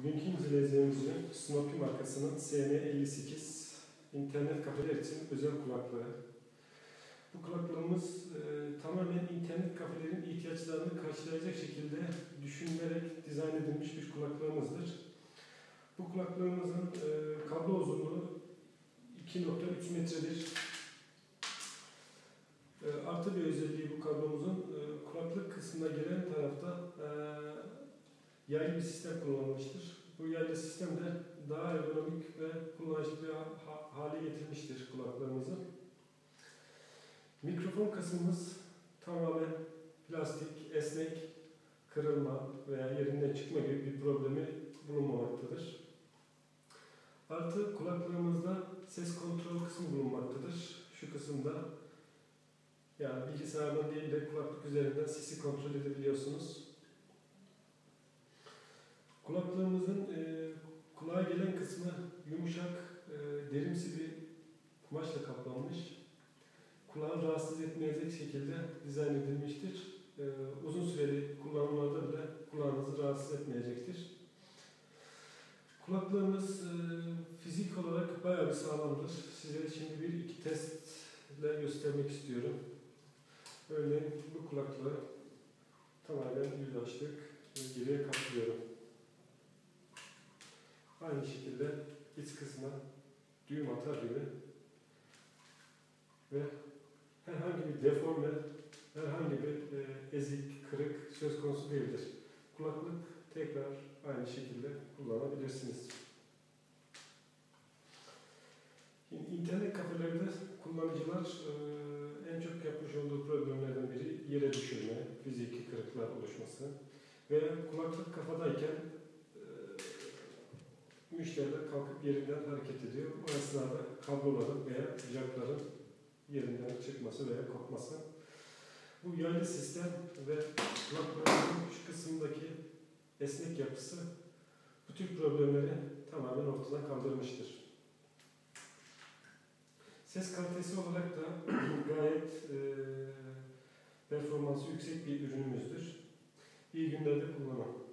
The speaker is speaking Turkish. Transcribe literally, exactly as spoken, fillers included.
Bugünkü inceleyeceğimizin Snoopy markasının S N elli sekiz internet kafeler için özel kulaklığı. Bu kulaklığımız e, tamamen internet kafelerin ihtiyaçlarını karşılayacak şekilde düşünülerek dizayn edilmiş bir kulaklığımızdır. Bu kulaklığımızın e, kablo uzunluğu iki nokta üç metredir. E, artı bir özelliği bu kablomuzun e, kulaklık kısmına gelen tarafta e, yaylı bir sistem kullanılmıştır. Bu yaylı sistem de daha ergonomik ve kullanışlı bir ha hale getirmiştir kulaklığımızı. Mikrofon kısmımız tamamen plastik, esnek, kırılma veya yerinden çıkma gibi bir problemi bulunmamaktadır. Artı kulaklığımızda ses kontrol kısmı bulunmaktadır. Şu kısımda yani bilgisayardan değil de kulaklık üzerinden sesi kontrol edebiliyorsunuz. Kulaklığımızın e, kulağa gelen kısmı yumuşak, e, derimsi bir kumaşla kaplanmış. Kulağı rahatsız etmeyecek şekilde dizayn edilmiştir. E, uzun süreli kullanımlarda bile kulağınızı rahatsız etmeyecektir. Kulaklığımız e, fizik olarak bayağı bir sağlamdır. Size şimdi bir iki testle göstermek istiyorum. Örneğin bu kulaklığı tamamen yüz açtık ve geriye katlıyorum. Aynı şekilde iç kısmına düğüm atar gibi ve herhangi bir deforme, herhangi bir e, ezik, kırık söz konusu değildir. Kulaklık tekrar aynı şekilde kullanabilirsiniz. İnternet kafelerde kullanıcılar e, en çok yapmış olduğu problemlerden biri yere düşürme, fiziki kırıklar oluşması ve kulaklık kafadayken müşteriler kalkıp yerinden hareket ediyor. Bu esnada kabloların veya jackların yerinden çıkması veya kopması. Bu yaylı sistem ve kulaklığın şu kısmındaki esnek yapısı bu tür problemleri tamamen ortadan kaldırmıştır. Ses kalitesi olarak da gayet e, performansı yüksek bir ürünümüzdür. İyi günlerde kullanın.